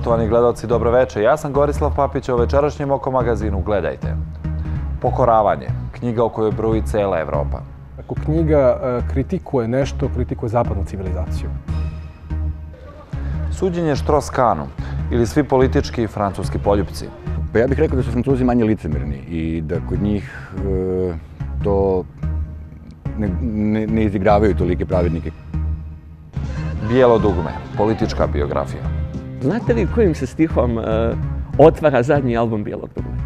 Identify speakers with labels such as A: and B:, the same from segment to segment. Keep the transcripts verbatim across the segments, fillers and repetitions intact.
A: Poštovani gledalci, dobroveče. Ja sam Gorislav Papić, u večerašnjem Oko magazinu gledajte. Pokoravanje, knjiga o kojoj bruji cela Evropa.
B: Ako knjiga kritikuje nešto, kritikuje zapadnu civilizaciju.
A: Suđenje Štros-Kanu ili svi politički francuski poljupci.
C: Pa ja bih rekao da su Francuzi manje licemerni i da kod njih to ne izigravaju tolike pravednike.
A: Bijelo dugme, politička biografija.
D: Znate li kojim se stihom otvara zadnji album Bijelog dugmeta?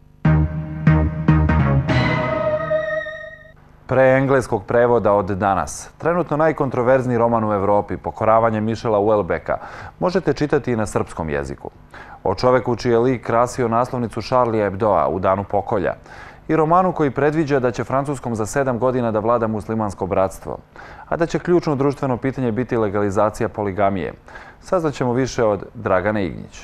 A: Pre engleskog prevoda od danas. Trenutno najkontroverzniji roman u Evropi, Pokoravanje Michela Houellebecqa, možete čitati i na srpskom jeziku. O čoveku čiji je lik krasio naslovnicu Charlie Hebdoa u danu pokolja i romanu koji predviđa da će Francuskom za sedam godina da vlada muslimansko bratstvo, a da će ključno društveno pitanje biti legalizacija poligamije. Saznaćemo više od Dragane Ignjić.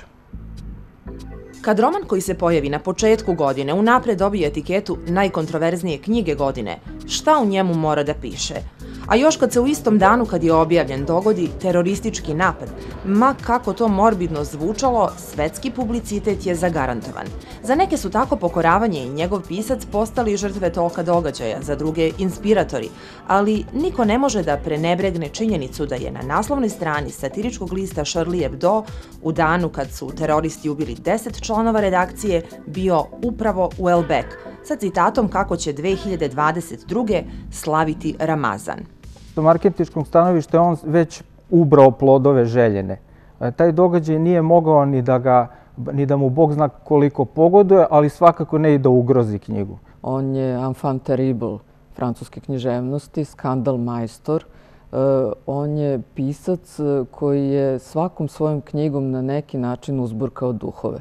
E: Kad roman koji se pojavi na početku godine unapred dobije etiketu najkontroverznije knjige godine, šta u njemu mora da piše? A još kad se u istom danu kad je objavljen dogodi teroristički napad, ma kako to morbidno zvučalo, svetski publicitet je zagarantovan. Za neke su tako Pokoravanje i njegov pisac postali žrtve toka događaja, za druge inspiratori, ali niko ne može da prenebregne činjenicu da je na naslovnoj strani satiričkog lista Charlie Hebdo u danu kad su teroristi ubili deset članova redakcije bio upravo Houellebecq, sa citatom kako će dve hiljade dvadeset druge slaviti Ramazan.
F: Sa marketinškog stanovišta on već ubrao plodove željene. Taj događaj nije mogao ni da, ga, ni da mu Bog zna koliko pogoduje, ali svakako ne i da ugrozi knjigu.
G: On je enfant terrible francuske književnosti, skandal majstor. On je pisac koji je svakom svojom knjigom na neki način uzburkao duhove.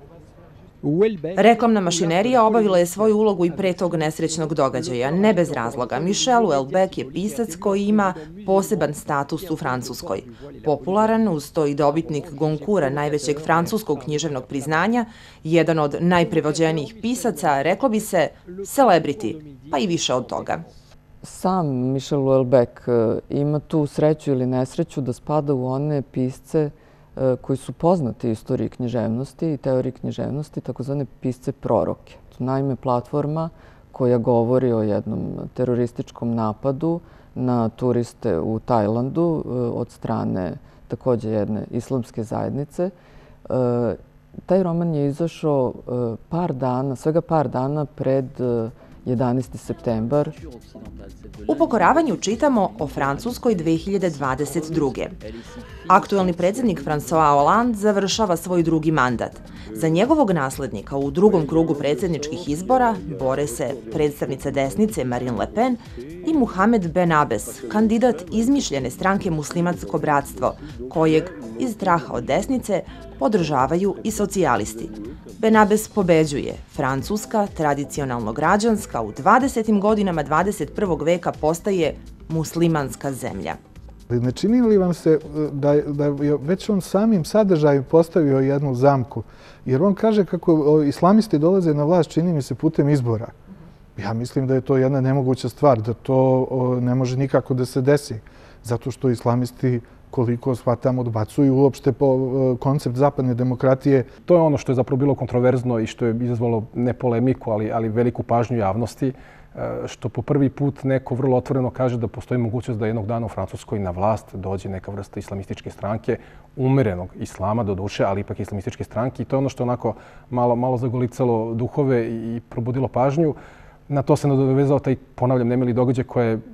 E: Reklamna mašinerija obavila je svoju ulogu i pre tog nesrećnog događaja, ne bez razloga. Michel Houellebecq je pisac koji ima poseban status u Francuskoj. Popularan, uz to i dobitnik Goncourta, najvećeg francuskog književnog priznanja, jedan od najprevođenijih pisaca, reklo bi se celebrity, pa i više od toga.
G: Sam Michel Houellebecq ima tu sreću ili nesreću da spada u one pisce koji su poznati istoriji književnosti i teoriji književnosti, takozvane pisce proroke. Naime, platforma koja govori o jednom terorističkom napadu na turiste u Tajlandu od strane također jedne islamske zajednice. Taj roman je izašao par dana, svega par dana pred jedanaesti septembar.
E: U Pokoravanju čitamo o Francuskoj dve hiljade dvadeset druge. Aktuelni predsjednik François Hollande završava svoj drugi mandat. Za njegovog naslednika u drugom krugu predsjedničkih izbora bore se predstavnica desnice Marine Le Pen i Mohamed Ben Abbes, kandidat izmišljene stranke Muslimansko bratstvo, kojeg iz straha od desnice podržavaju i socijalisti. Ben Abbes pobeđuje. Francuska, tradicionalno građanska, u dvadesetim godinama dvadeset prvog veka postaje muslimanska zemlja.
H: Ne čini li vam se da je već on samim sadržajem postavio jednu zamku? Jer on kaže kako islamisti dolaze na vlast, čini mi se, putem izbora. Ja mislim da je to jedna nemoguća stvar, da to ne može nikako da se desi. Zato što islamisti, koliko shvatam, odbacuju uopšte po koncept zapadne demokratije.
B: To je ono što je zapravo bilo kontroverzno i što je izazvalo ne polemiku, ali, ali veliku pažnju javnosti, što po prvi put neko vrlo otvoreno kaže da postoji mogućnost da jednog dana u Francuskoj na vlast dođe neka vrsta islamističke stranke, umerenog islama do duše, ali ipak islamističke stranke. I to je ono što je onako malo, malo zagolicalo duhove i probudilo pažnju. Na to se nadovezao taj, ponavljam, nemili događaj koje je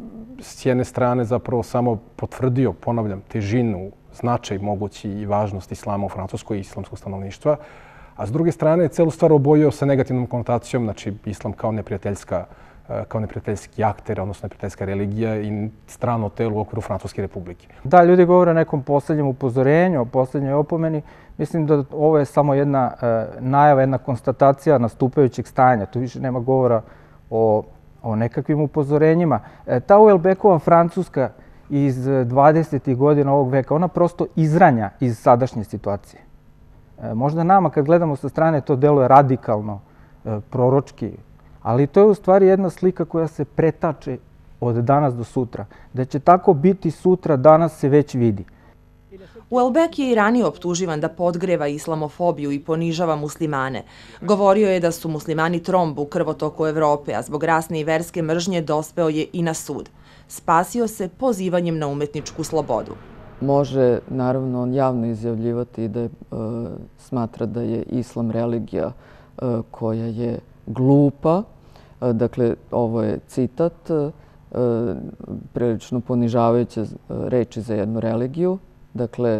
B: s jedne strane zapravo samo potvrdio, ponavljam, težinu, značaj mogući i važnost islama u Francuskoj i islamskog stanovništva. A s druge strane, celu stvar obojio sa negativnom konotacijom, znači islam kao neprijateljska, kao neprijateljski akter, odnosno neprijateljska religija i strano telo u okviru Francuske republike.
F: Da, ljudi govore o nekom posljednjem upozorenju, o posljednjoj opomeni. Mislim da ovo je samo jedna najava, jedna konstatacija nastupajućeg stanja. Tu više nema govora o o nekakvim upozorenjima. Ta Houellebecqova Francuska iz dvadesetih godina ovog veka, ona prosto izranja iz sadašnje situacije. Možda nama kad gledamo sa strane to deluje radikalno, proročki, ali to je u stvari jedna slika koja se pretače od danas do sutra. Da će tako biti sutra, danas se već vidi.
E: Houellebecq je i ranije optuživan da podgreva islamofobiju i ponižava muslimane. Govorio je da su muslimani tromb u krvotoku Evrope, a zbog rasne i verske mržnje dospeo je i na sud. Spasio se pozivanjem na umetničku slobodu.
G: Može, naravno, on javno izjavljivati da je, e, smatra da je islam religija e, koja je glupa. E, dakle, ovo je citat, e, prilično ponižavajuće reči za jednu religiju. Dakle,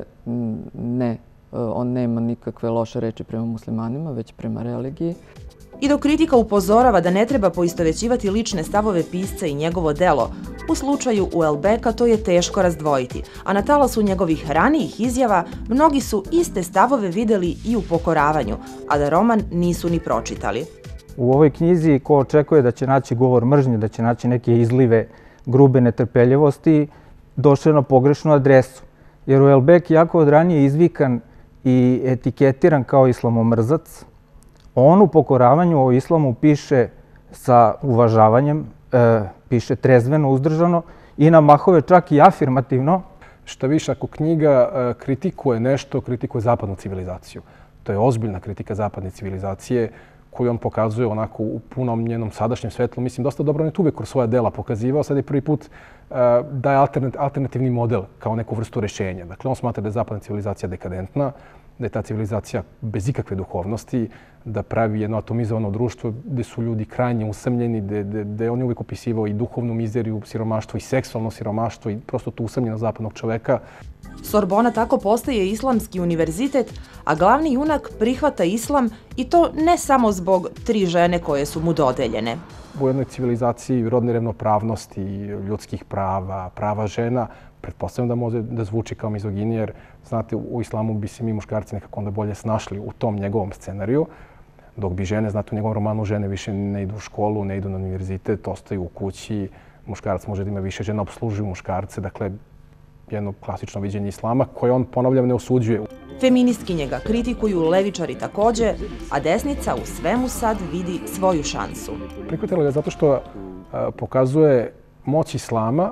G: ne, on nema nikakve loše reči prema muslimanima, već prema religiji.
E: I dok kritika upozorava da ne treba poistovećivati lične stavove pisca i njegovo delo, u slučaju Houellebecqa to je teško razdvojiti, a na talasu njegovih ranijih izjava mnogi su iste stavove videli i u Pokoravanju, a da roman nisu ni pročitali.
F: U ovoj knjizi ko očekuje da će naći govor mržnje, da će naći neke izlive grube netrpeljivosti, došao je na pogrešnu adresu. Jer Houellebecq jako od ranije izvikan i etiketiran kao islamomrzac. On u Pokoravanju o islamu piše sa uvažavanjem, e, piše trezveno, uzdržano i na mahove čak i afirmativno.
B: Šta više, ako knjiga e, kritikuje nešto, kritikuje zapadnu civilizaciju. To je ozbiljna kritika zapadne civilizacije koju on pokazuje onako u punom njenom sadašnjem svetlu. Mislim, dosta dobro on je tu uvek kroz svoja dela pokazivao. Sad je prvi put uh, daje alternativni model kao neku vrstu rešenja. Dakle, on smatra da je zapadna civilizacija dekadentna, da je ta civilizacija bez ikakve duhovnosti, da pravi jedno atomizovano društvo gde su ljudi krajnje usamljeni, gde on je uvijek opisivao i duhovnu mizeriju, siromaštvo i seksualno siromaštvo i prosto tu usamljenost zapadnog čoveka.
E: Sorbona tako postaje islamski univerzitet, a glavni junak prihvata islam i to ne samo zbog tri žene koje su mu dodeljene.
B: U jednoj civilizaciji rodne ravnopravnosti, ljudskih prava, prava žena, pretpostavljam da može da zvuči kao mizoginija, jer znate, u islamu bi se mi muškarci nekako onda bolje snašli u tom njegovom scenariju, dok bi žene, znate, u njegovom romanu žene više ne idu u školu, ne idu na univerzitet, ostaju u kući, muškarac može da ima više žena, opslužuju muškarce, dakle, jedno klasično viđenje islama koje on, ponavljam, ne osuđuje.
E: Feministkinje ga kritikuju, levičari takođe, a desnica u svemu sad vidi svoju šansu.
B: Prihvatila ga zato što a, pokazuje moć islama,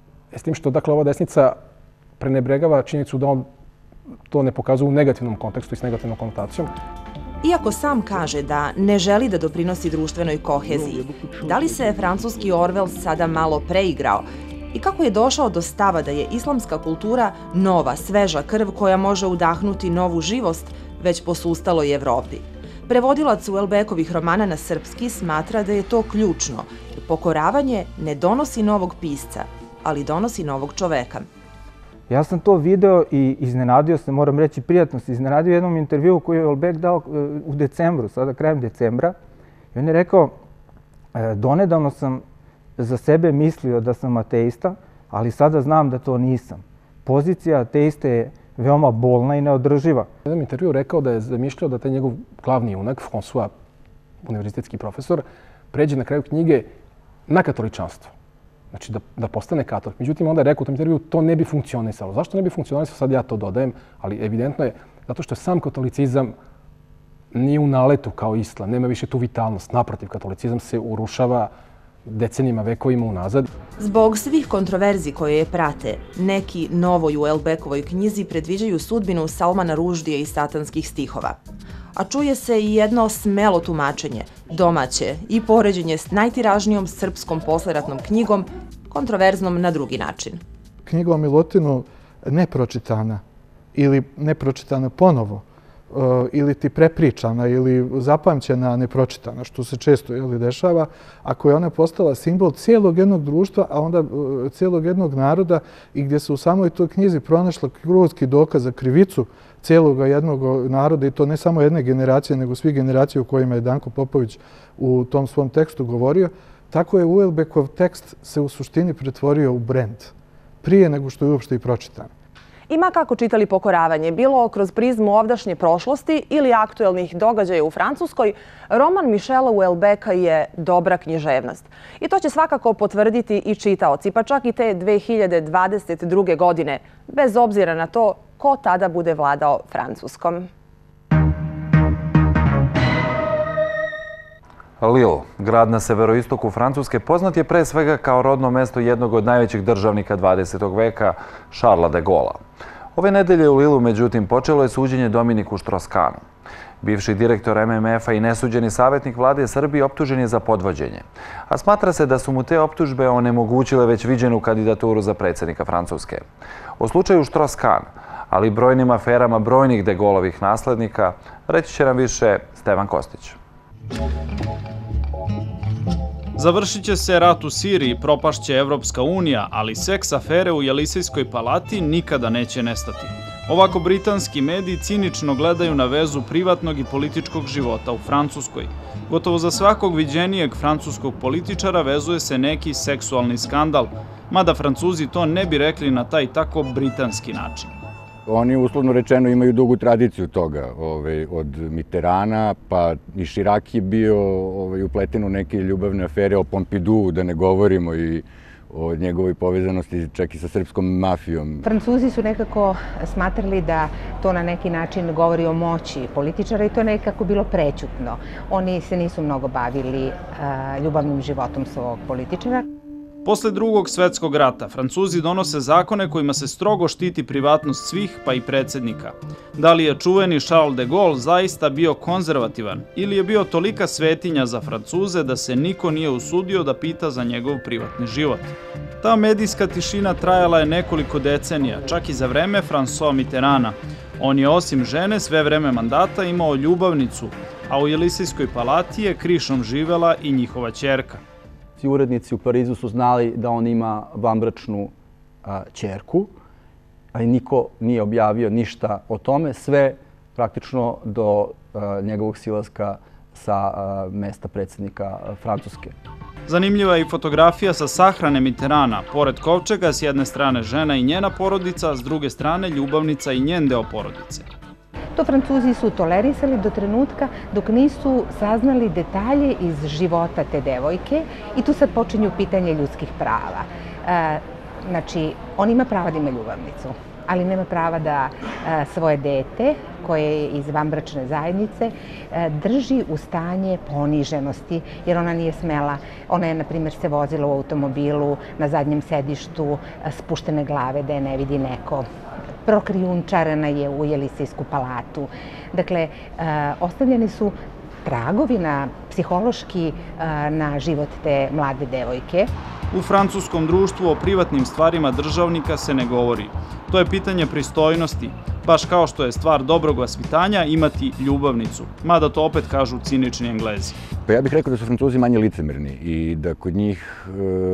B: s tim što, dakle, ova desnica prenebregava činjenicu da on to ne pokazuje u negativnom kontekstu i s negativnom konotacijom.
E: Iako sam kaže da ne želi da doprinosi društvenoj koheziji, da li se francuski Orwell sada malo preigrao i kako je došao do stava da je islamska kultura nova, sveža krv koja može udahnuti novu živost već posustaloj Evropi? Prevodilac Houellebecqovih romana na srpski smatra da je to ključno. Pokoravanje ne donosi novog pisca, ali donosi novog čoveka.
F: Ja sam to video i iznenadio se, moram reći prijatno se iznenadio u jednom intervjuu koji je Houellebecq dao u decembru, sada krajem decembra. I on je rekao, donedavno sam za sebe mislio da sam ateista, ali sada znam da to nisam. Pozicija ateiste je veoma bolna i neodrživa.
B: U jednom intervjuu rekao da je zamišljao da taj njegov glavni junak, François, univerzitetski profesor, pređe na kraju knjige na katoličanstvo. Znači da, da postane katolik. Međutim, onda je rekao u tom intervjuu to ne bi funkcionisalo. Zašto ne bi funkcionisalo? Sad ja to dodajem, ali evidentno je zato što je sam katolicizam nije u naletu kao islam. Nema više tu vitalnost. Naprotiv, katolicizam se urušava decenijima, vekovima unazad.
E: Zbog svih kontroverzi koje je prate, neki novoj Houellebecqovoj knjizi predviđaju sudbinu Salmana Ruždije i satanskih stihova. A čuje se i jedno smelo tumačenje, domaće i poređenje s najtiražnijom srpskom posleratnom knjigom, kontroverznom na drugi način.
H: Knjiga o Milutinu nepročitana ili nepročitana ponovo, ili ti prepričana ili zapamćena, nepročitana, što se često jeli, dešava, ako je ona postala simbol cijelog jednog društva, a onda cijelog jednog naroda i gdje se u samoj toj knjizi pronašla krutki dokaz za krivicu cijelog jednog naroda i to ne samo jedne generacije, nego svih generacija u kojima je Danko Popović u tom svom tekstu govorio, tako je Houellebecqov tekst se u suštini pretvorio u brend, prije nego što je uopšte i pročitan.
E: Ima kako čitali Pokoravanje, bilo kroz prizmu ovdašnje prošlosti ili aktuelnih događaja u Francuskoj, roman Michela Houellebecqa je dobra književnost. I to će svakako potvrditi i čitaoci, pa čak i te dve hiljade dvadeset druge. godine, bez obzira na to ko tada bude vladao Francuskom.
A: Lille, grad na severoistoku Francuske, poznat je pre svega kao rodno mesto jednog od najvećih državnika dvadesetog veka, Charlesa de Gaulle'a. Ove nedelje u Lilu, međutim, počelo je suđenje Dominiku Štroskanu. Bivši direktor M M F-a i nesuđeni savjetnik vlade Srbije optužen je za podvođenje. A smatra se da su mu te optužbe onemogućile već viđenu kandidaturu za predsjednika Francuske. O slučaju Štroskan, ali i brojnim aferama brojnih de Gaulleovih naslednika, reći će nam više Stevan Kostić.
I: Završit će se rat u Siriji, propašće Evropska unija, ali seks afere u Jelisejskoj palati nikada neće nestati. Ovako britanski mediji cinično gledaju na vezu privatnog i političkog života u Francuskoj. Gotovo za svakog viđenijeg francuskog političara vezuje se neki seksualni skandal, mada Francuzi to ne bi rekli na taj tako britanski način.
C: Oni, uslovno rečeno, imaju dugu tradiciju toga. Od Mitterranda, pa i Chirac je bio upleten u neke ljubavne afere o Pompidou, da ne govorimo i o njegovoj povezanosti čak i sa srpskom mafijom.
J: Francuzi su nekako smatrali da to na neki način govori o moći političara i to nekako bilo prećutno. Oni se nisu mnogo bavili ljubavnim životom svog političara.
I: Posle drugog svetskog rata, Francuzi donose zakone kojima se strogo štiti privatnost svih, pa i predsjednika. Da li je čuveni Charles de Gaulle zaista bio konzervativan ili je bio tolika svetinja za Francuze da se niko nije usudio da pita za njegov privatni život? Ta medijska tišina trajala je nekoliko decenija, čak i za vreme François Mitterranda. On je osim žene sve vreme mandata imao ljubavnicu, a u Jelisejskoj palati je krišom živela i njihova ćerka.
K: Urednici u Parizu su znali da on ima vanbračnu ćerku, ali niko nije objavio ništa o tome, sve praktično do njegovog silaska sa mesta predsjednika Francuske.
I: Zanimljiva je i fotografija sa sahrane Mitterranda. Pored kovčega, s jedne strane žena i njena porodica, s druge strane ljubavnica i njen deo porodice.
J: To Francuzi su tolerisali do trenutka dok nisu saznali detalje iz života te devojke i tu sad počinju pitanje ljudskih prava. Znači, on ima prava da ima ljubavnicu, ali nema prava da svoje dete, koje je iz vanbračne zajednice, drži u stanje poniženosti, jer ona nije smela. Ona je, na primjer, se vozila u automobilu na zadnjem sedištu, spuštene glave da je ne vidi neko. Prokrijumčarena je u Jelisejsku palatu. Dakle, ostavljeni su tragovi na psihološki na život te mlade devojke.
I: U francuskom društvu o privatnim stvarima državnika se ne govori. To je pitanje pristojnosti, baš kao što je stvar dobrog vaspitanja imati ljubavnicu, mada to opet kažu cinični Englezi.
C: Pa ja bih rekao da su Francuzi manje licemerni i da kod njih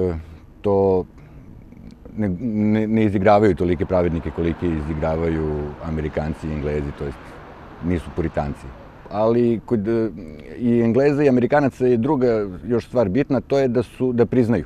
C: to ne, ne, ne izigravaju tolike pravednike kolike izigravaju Amerikanci i Englezi, to jest nisu puritanci. Ali kod i Engleza i Amerikanaca je druga još stvar bitna, to je da su da priznaju.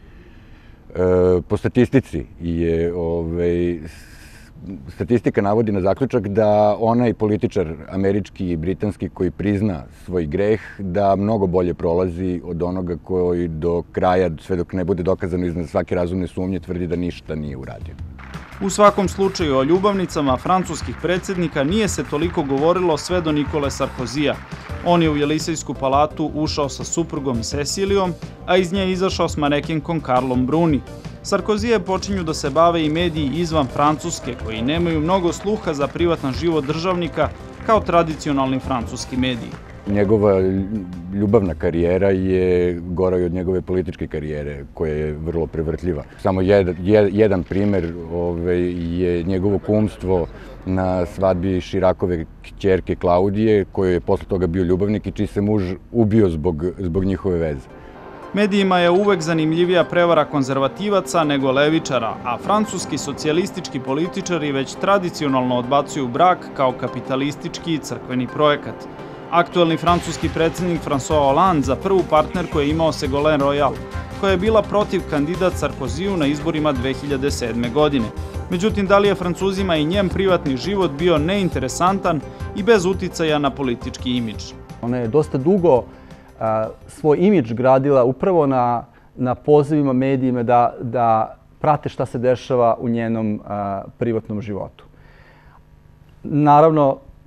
C: E, po statistici je ovaj, statistika navodi na zaključak da onaj političar američki i britanski koji prizna svoj greh da mnogo bolje prolazi od onoga koji do kraja, sve dok ne bude dokazano iznad svake razumne sumnje, tvrdi da ništa nije uradio.
I: U svakom slučaju o ljubavnicama francuskih predsjednika nije se toliko govorilo sve do Nikole Sarkozija. On je u Jelisejsku palatu ušao sa suprugom Cecilijom, a iz nje izašao s manekenkom Karlom Bruni. Sarkozije počinju da se bave i mediji izvan Francuske, koji nemaju mnogo sluha za privatan život državnika kao tradicionalni francuski mediji.
C: Njegova ljubavna karijera je gora i od njegove političke karijere, koja je vrlo prevrtljiva. Samo jedan, jedan primjer je njegovo kumstvo na svadbi Chiracove kćerke Klaudije, koji je posle toga bio ljubavnik i čiji se muž ubio zbog, zbog njihove veze.
I: Medijima je uvek zanimljivija prevara konzervativaca nego levičara, a francuski socijalistički političari već tradicionalno odbacuju brak kao kapitalistički i crkveni projekat. Aktuelni francuski predsjednik François Hollande za prvu partnerku je imao Ségolène Royal, koja je bila protiv kandidat Sarkoziju na izborima dve hiljade sedme. godine. Međutim, da li je Francuzima i njen privatni život bio neinteresantan i bez uticaja na politički imidž?
K: Ona je dosta dugo a, svoj imidž gradila upravo na, na pozivima medijima da, da prate šta se dešava u njenom a, privatnom životu. Naravno,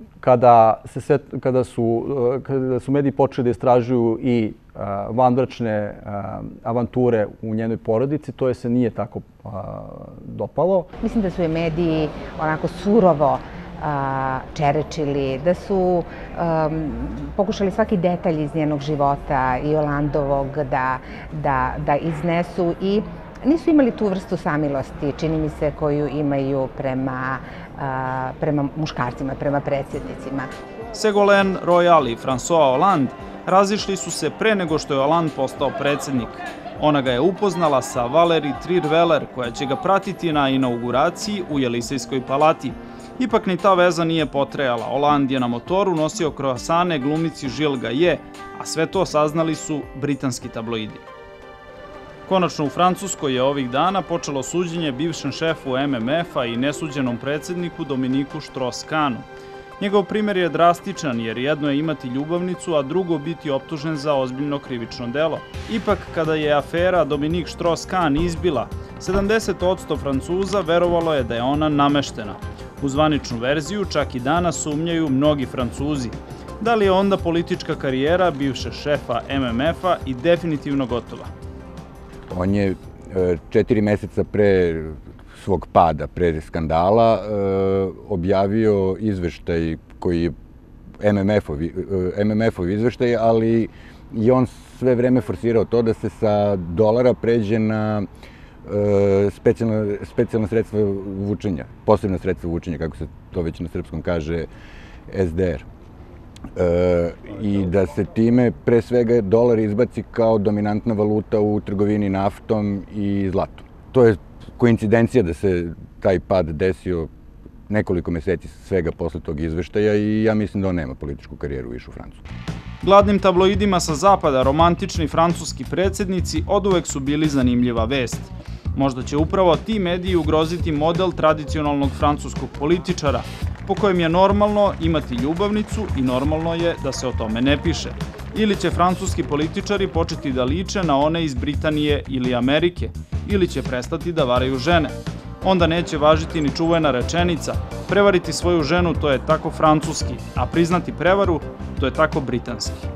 K: kada, se sve, kada, su, kada su mediji počeli da istražuju i uh, vanbračne uh, avanture u njenoj porodici, to je se nije tako uh, dopalo.
J: Mislim da su je mediji onako surovo a, čerečili, da su um, pokušali svaki detalj iz njenog života i Jolandovog da, da, da iznesu i nisu imali tu vrstu samilosti, čini mi se, koju imaju prema, a, prema muškarcima, prema predsjednicima.
I: Ségolène Royal i François Hollande razišli su se pre nego što je Hollande postao predsjednik. Ona ga je upoznala sa Valérie Trierweiler, koja će ga pratiti na inauguraciji u Jelisejskoj palati. Ipak ni ta veza nije potrajala. Hollande je na motoru nosio kroasane glumici Gilles Gaillet, a sve to saznali su britanski tabloidi. Konačno u Francuskoj je ovih dana počelo suđenje bivšem šefu M M F-a i nesuđenom predsjedniku Dominiku Strauss-Kahnu. Njegov primjer je drastičan jer jedno je imati ljubavnicu, a drugo biti optužen za ozbiljno krivično delo. Ipak, kada je afera Dominique Strauss-Kahn izbila, sedamdeset posto Francuza verovalo je da je ona nameštena. U zvaničnu verziju čak i danas sumnjaju mnogi Francuzi. Da li je onda politička karijera bivšeg šefa M M F-a i definitivno gotova?
C: On je četiri meseca pre svog pada, pre skandala, objavio izveštaj koji je M M F-ov izveštaj, ali i on sve vreme forsirao to da se sa dolara pređe na specijalna sredstva vučenja, posebna sredstva vučenja, kako se to već na srpskom kaže, S D R. I da se time pre svega dolar izbaci kao dominantna valuta u trgovini naftom i zlatom. To je koincidencija da se taj pad desio nekoliko meseci svega posle tog izveštaja i ja mislim da on nema političku karijeru više u Francusku.
I: Gladnim tabloidima sa zapada romantični francuski predsjednici oduvek su bili zanimljiva vest. Možda će upravo ti mediji ugroziti model tradicionalnog francuskog političara, po kojem je normalno imati ljubavnicu i normalno je da se o tome ne piše. Ili će francuski političari početi da liče na one iz Britanije ili Amerike, ili će prestati da varaju žene. Onda neće važiti ni čuvena rečenica, prevariti svoju ženu to je tako francuski, a priznati prevaru to je tako britanski.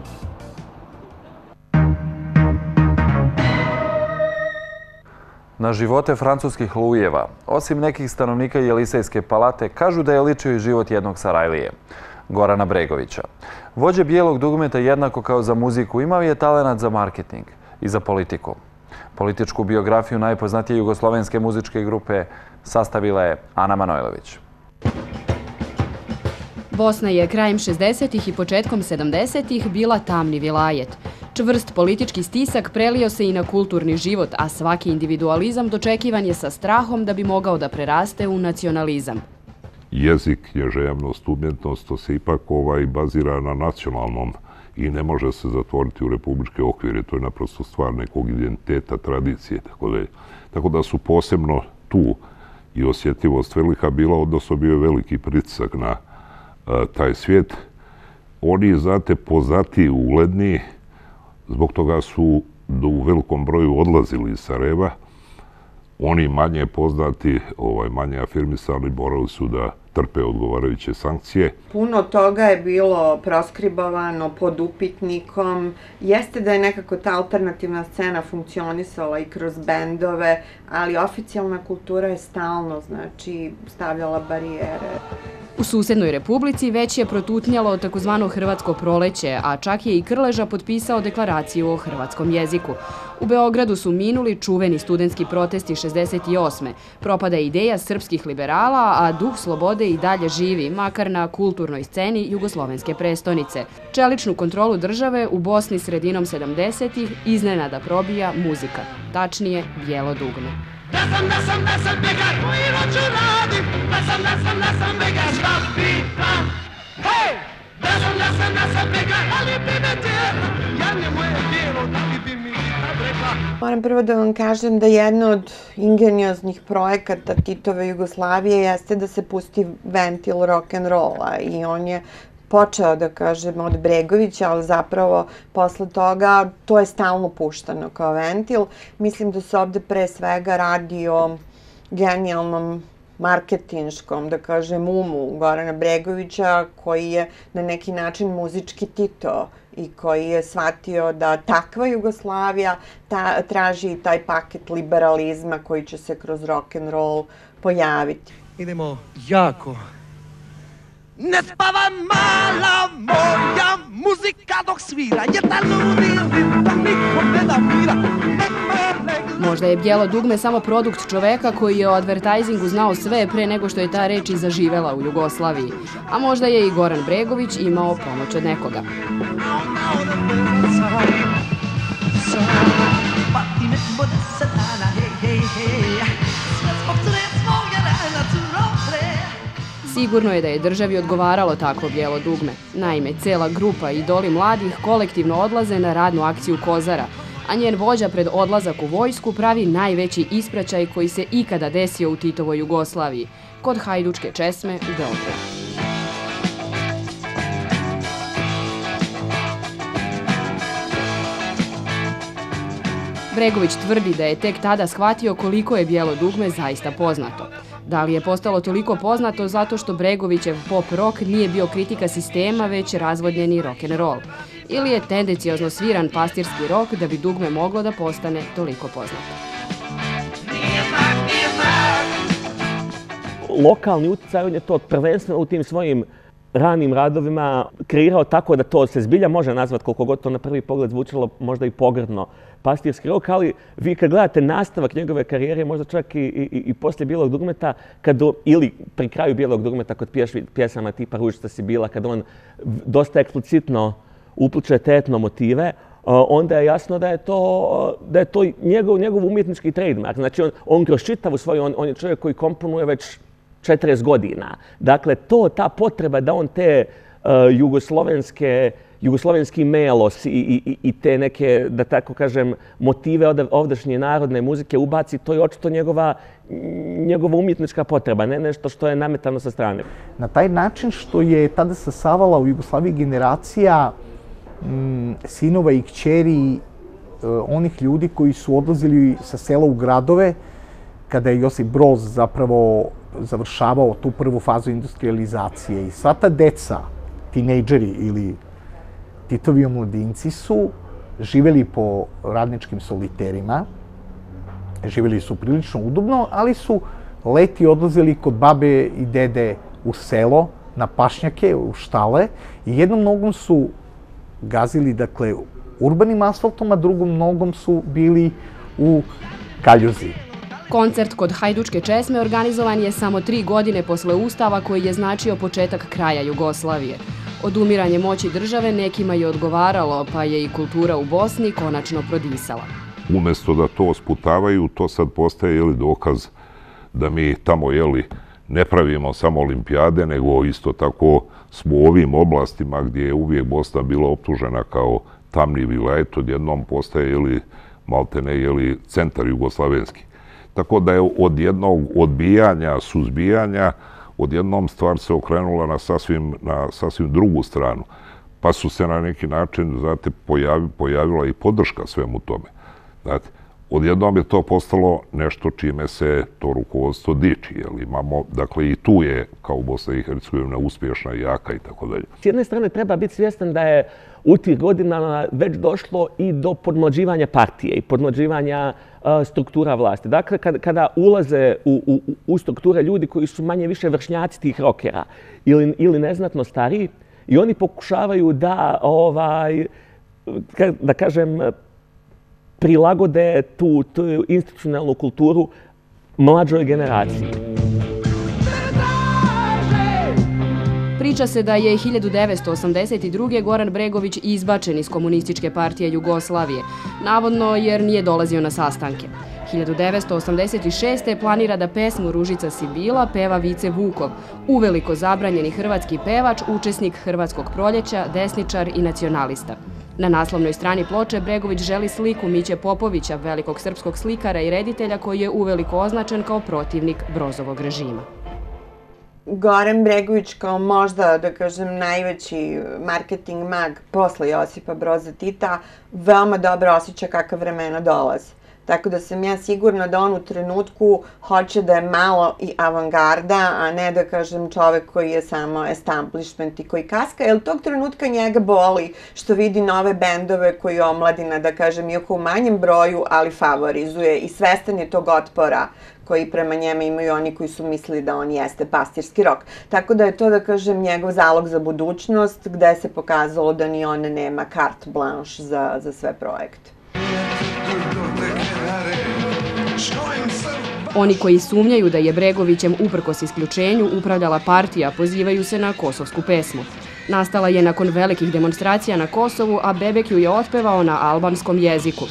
A: Na živote francuskih Lujeva, osim nekih stanovnika Jelisejske palate, kažu da je ličio i život jednog Sarajlije, Gorana Bregovića. Vođe bijelog dugmeta jednako kao za muziku imao je talenat za marketing i za politiku. Političku biografiju najpoznatije jugoslovenske muzičke grupe sastavila je Ana Manojlović.
L: Bosna je krajem šezdesetih i početkom sedamdesetih bila tamni vilajet. Čvrst politički stisak prelio se i na kulturni život, a svaki individualizam dočekivan je sa strahom da bi mogao da preraste u nacionalizam.
M: Jezik, književnost, umjetnost, to se ipak ovaj bazira na nacionalnom i ne može se zatvoriti u republičke okvire. To je naprosto stvar nekog identiteta, tradicije. Tako da, je, tako da su posebno tu i osjetljivost velika bila, odnosno bio je veliki pritisak na a, taj svijet. Oni, znate, poznati, ugledni, zbog toga su u velikom broju odlazili iz Sarajeva. Oni manje poznati, ovaj, manje afirmisali, morali su da trpe odgovarajuće sankcije.
N: Puno toga je bilo proskribovano pod upitnikom. Jeste da je nekako ta alternativna scena funkcionisala i kroz bendove, ali oficijalna kultura je stalno, znači, stavljala barijere.
L: U susednoj republici već je protutnjalo takozvano hrvatsko proleće, a čak je i Krleža potpisao deklaraciju o hrvatskom jeziku. U Beogradu su minuli čuveni studentski protesti šezdeset osme. Propada ideja srpskih liberala, a duh slobode i dalje živi, makar na kulturnoj sceni jugoslovenske prestonice. Čeličnu kontrolu države u Bosni sredinom sedamdesetih iznenada probija muzika, tačnije bijelo dugme.
O: Da sam, da sam, da sam bekar, koji noću radim, da sam, da sam, da sam bekar, šta pitam? Hej! Da sam, da sam, da sam bekar, ali bi me tijelo, ja ne moje tijelo, da li bi mi nikad rekla.
N: Moram prvo da vam kažem da jedno od ingenioznih projekata Titove Jugoslavije jeste da se pusti ventil rock'n'rolla i on je počeo, da kažem, od Bregovića, ali zapravo posle toga to je stalno puštano kao ventil. Mislim da se ovde pre svega radi o genijalnom marketinškom, da kažem, umu Gorana Bregovića, koji je na neki način muzički Tito i koji je shvatio da takva Jugoslavija ta, traži taj paket liberalizma koji će se kroz rock'n'roll pojaviti.
O: Idemo jako. Ne spava mala moja muzika dok svira, jer da ludi ritam niko ne da mira.
L: Možda je Bijelo dugme samo produkt čoveka koji je o advertajzingu znao sve pre nego što je ta reč i zaživela u Jugoslaviji. A možda je i Goran Bregović imao pomoć od nekoga. Sigurno je da je državi odgovaralo takvo Bijelo dugme. Naime, cela grupa idoli mladih kolektivno odlaze na radnu akciju Kozara, a njen vođa pred odlazak u vojsku pravi najveći ispraćaj koji se ikada desio u Titovoj Jugoslaviji, kod hajdučke česme u Beogradu. Bregović tvrdi da je tek tada shvatio koliko je Bijelo dugme zaista poznato. Da li je postalo toliko poznato zato što Bregovićev pop rock nije bio kritika sistema, već razvodnjeni rock'n'roll? Ili je tendenciozno sviran pastirski rock da bi dugme moglo da postane toliko poznato?
D: Lokalni utjecaj, on je to prvenstveno u tim svojim ranim radovima kreirao tako da to se zbilja može nazvati, koliko god to na prvi pogled zvučalo možda i pogrdno, pastirski rock, ali vi kad gledate nastavak njegove karijere, možda čak i, i, i poslije Bijelog dugmeta, kad, ili pri kraju Bijelog dugmeta kod pješ, pjesama tipa Ružica si bila, kad on dosta eksplicitno upliče te etno motive, onda je jasno da je to, da je to njegov, njegov umjetnički trademark. Znači on, on kroz čitavu svoju, on, on je čovjek koji komponuje već četrdeset godina. Dakle, to, ta potreba da on te uh, jugoslovenske, jugoslovenski melos i, i, i te neke, da tako kažem, motive od, ovdašnje narodne muzike ubaci, to je očito njegova, njegova umjetnička potreba, ne nešto što je nametano sa strane.
P: Na taj način što je tada sasavala u Jugoslaviji generacija m, sinova i kćeri e, onih ljudi koji su odlazili sa sela u gradove, kada je Josip Broz zapravo završavao tu prvu fazu industrializacije. I sva ta deca, tinejdžeri ili Titovi omladinci su živjeli po radničkim soliterima, živjeli su prilično udobno, ali su leti odlazili kod babe i dede u selo, na pašnjake, u štale i jednom nogom su gazili, dakle, urbanim asfaltom, a drugom nogom su bili u kaljuzi.
L: Koncert kod hajdučke česme organizovan je samo tri godine posle Ustava koji je značio početak kraja Jugoslavije. Odumiranje moći države nekima je odgovaralo, pa je i kultura u Bosni konačno prodisala.
M: Umjesto da to sputavaju, to sad postaje jeli, dokaz da mi tamo jeli, ne pravimo samo olimpijade, nego isto tako smo u ovim oblastima gdje je uvijek Bosna bila optužena kao tamni vilajet, odjednom postaje jeli, maltene jeli, centar jugoslavenski. Tako da je od jednog odbijanja, suzbijanja, odjednom stvar se okrenula na sasvim, na sasvim drugu stranu. Pa su se na neki način, znate, pojavi, pojavila i podrška svemu tome. Znate, odjednom je to postalo nešto čime se to rukovodstvo diči. Jel? Imamo, dakle, i tu je, kao Bosna i Hercegovina, uspješna, jaka i tako dalje.
D: S jedne strane treba biti svjestan da je u tih godinama već došlo i do podmlađivanja partije i podmlađivanja uh, struktura vlasti. Dakle, kada, kada ulaze u, u, u strukture ljudi koji su manje više vršnjaci tih rokera ili, ili neznatno stariji i oni pokušavaju da, ovaj, da kažem, prilagode tu, tu institucionalnu kulturu mlađoj generaciji.
L: Priča se da je hiljadu devetsto osamdeset druge. Goran Bregović izbačen iz Komunističke partije Jugoslavije, navodno jer nije dolazio na sastanke. hiljadu devetsto osamdeset šeste. planira da pesmu Ružica si bila peva Vice Vukov, uveliko zabranjeni hrvatski pevač, učesnik Hrvatskog proljeća, desničar i nacionalista. Na naslovnoj strani ploče Bregović želi sliku Miće Popovića, velikog srpskog slikara i reditelja koji je uveliko označen kao protivnik Brozovog režima.
N: Goran Bregović kao možda, da kažem, najveći marketing mag posle Josipa Broza Tita veoma dobro osjeća kakva vremena dolaze. Tako da sam ja sigurna da on u trenutku hoće da je malo i avangarda, a ne da kažem čovek koji je samo establishment i koji kaska, jer tog trenutka njega boli što vidi nove bendove koji omladina, da kažem, iako u manjem broju, ali favorizuje i svestan je tog otpora koji prema njema imaju oni koji su mislili da on jeste pastirski rok. Tako da je to, da kažem, njegov zalog za budućnost, gde se pokazalo da ni on nema carte blanche za, za sve projekte.
L: Oni koji sumnjaju da je Bregovićem uprkos isključenju upravljala partija pozivaju se na kosovsku pesmu. Nastala je nakon velikih demonstracija na Kosovu, a Bebek ju je otpevao na albanskom jeziku.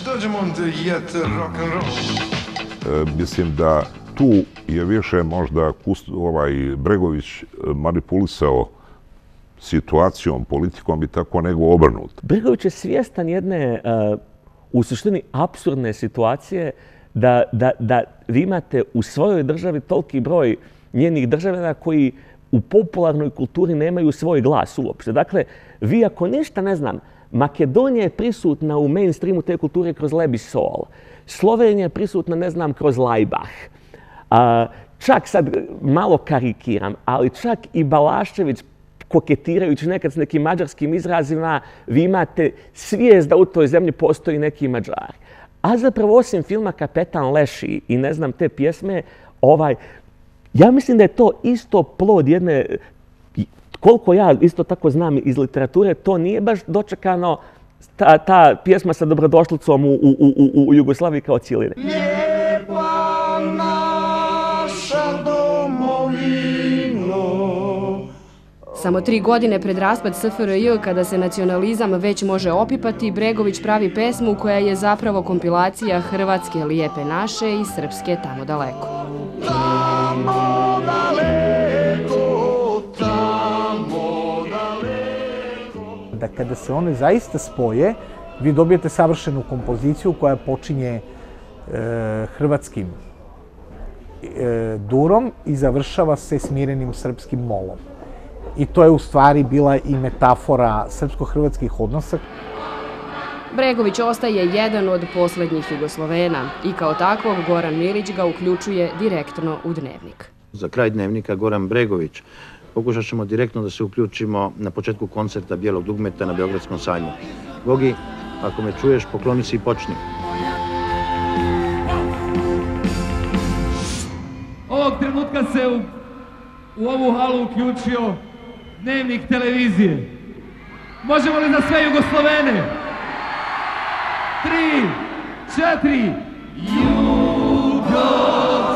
M: E, mislim da tu je više možda ovaj Bregović manipulisao situacijom, politikom i tako nego obrnut.
D: Bregović je svjestan jedne, uh, u suštini, apsurdne situacije da, da, da vi imate u svojoj državi toliki broj njenih državljana koji u popularnoj kulturi nemaju svoj glas uopšte. Dakle, vi ako ništa ne znam, Makedonija je prisutna u mainstreamu te kulture kroz Lebi Sol. Slovenija je prisutna, ne znam, kroz Laibach. A, čak sad malo karikiram, ali čak i Balašević, koketirajući nekad s nekim mađarskim izrazima, vi imate svijest da u toj zemlji postoji neki Mađari. A zapravo, osim filma Kapetan Leši i ne znam te pjesme, ovaj, ja mislim da je to isto plod jedne, koliko ja isto tako znam iz literature, to nije baš dočekano ta, ta pjesma sa dobrodošlicom u, u, u, u Jugoslaviji kao cijeline.
O: Lijepa naša domovino.
L: Samo tri godine pred raspad S F R J, kada se nacionalizam već može opipati, Bregović pravi pesmu koja je zapravo kompilacija hrvatske Lijepe naše i srpske Tamo daleko.
O: Tamo daleko, tamo daleko.
P: Da kada se one zaista spoje, vi dobijete savršenu kompoziciju koja počinje e, hrvatskim e, durom i završava se smirenim srpskim molom. I to je u stvari bila i metafora srpsko-hrvatskih odnosa.
L: Bregović ostaje jedan od poslednjih Jugoslovena i kao takvog Goran Milić ga uključuje direktno u Dnevnik.
Q: Za kraj Dnevnika Goran Bregović. Pokušat ćemo direktno da se uključimo na početku koncerta Bijelog dugmeta na Beogradskom sajmu. Gogi, ako me čuješ, pokloni se i počni.
R: Ovog trenutka se u, u ovu halu uključio Dnevnik televizije. Možemo li za sve Jugoslovene? Tri, četiri, Jugoslavija.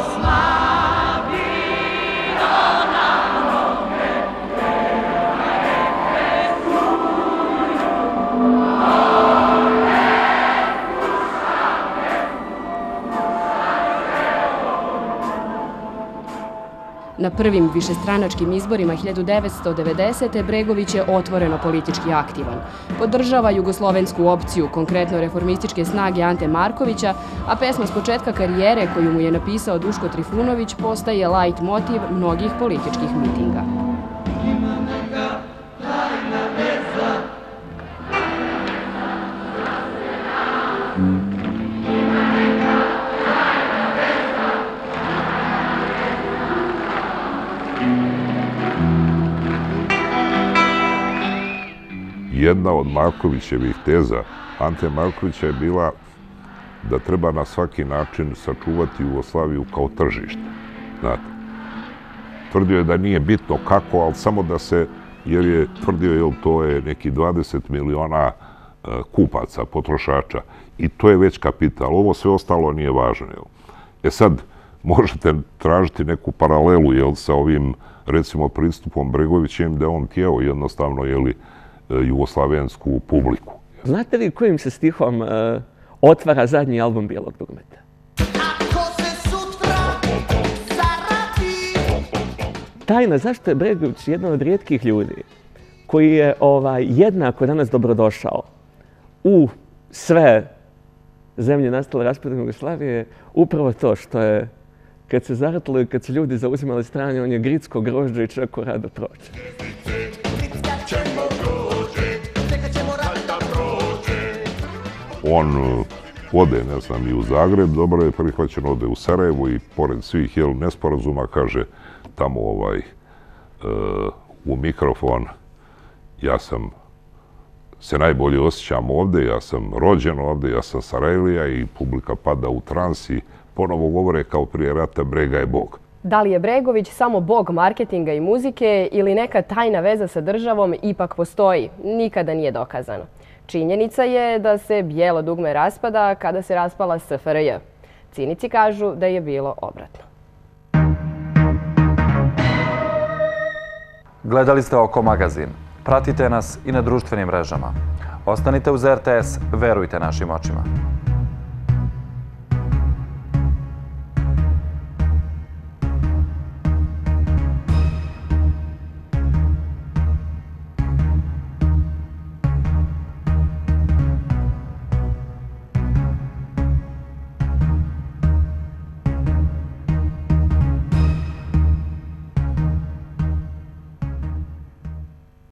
L: Na prvim višestranačkim izborima hiljadu devetsto devedesete. Bregović je otvoreno politički aktivan. Podržava jugoslovensku opciju, konkretno reformističke snage Ante Markovića, a pesma s početka karijere koju mu je napisao Duško Trifunović postaje lajt motiv mnogih političkih mitinga.
M: Jedna od Markovićevih teza Ante Markovića je bila da treba na svaki način sačuvati Jugoslaviju kao tržište. Znate, tvrdio je da nije bitno kako, ali samo da se, jer je tvrdio, jel, to je neki dvadeset miliona kupaca, potrošača, i to je već kapital. Ovo sve ostalo nije važno. Jel. E sad, možete tražiti neku paralelu, jel, sa ovim, recimo, pristupom Bregovićem, da on tijelo jednostavno, jeli, jugoslavensku publiku.
D: Znate li kojim se stihom uh, otvara zadnji album Bijelog dugmeta? Tajna zašto je Bregović jedan od rijetkih ljudi koji je ovaj, jednako danas dobrodošao u sve zemlje nastale raspadom Jugoslavije, upravo to što je, kad se zaratilo i kad se ljudi zauzimali strane, on je gritsko grožđe i čako rado prođe.
M: On ode, ne znam, i u Zagreb, dobro je prihvaćen, ode u Sarajevo i pored svih jel, nesporazuma kaže tamo ovaj, u mikrofon, ja sam se najbolje osjećam ovde, ja sam rođen ovde, ja sam Sarajlija i publika pada u trans i ponovo govore kao prije rata Brega je Bog.
S: Da li je Bregović samo bog marketinga i muzike ili neka tajna veza sa državom ipak postoji, nikada nije dokazano. Činjenica je da se bijelo dugme raspada kada se raspala S F R J. Cinici kažu da je bilo obratno.
A: Gledali ste Oko magazin. Pratite nas i na društvenim mrežama. Ostanite uz R T S, verujte našim očima.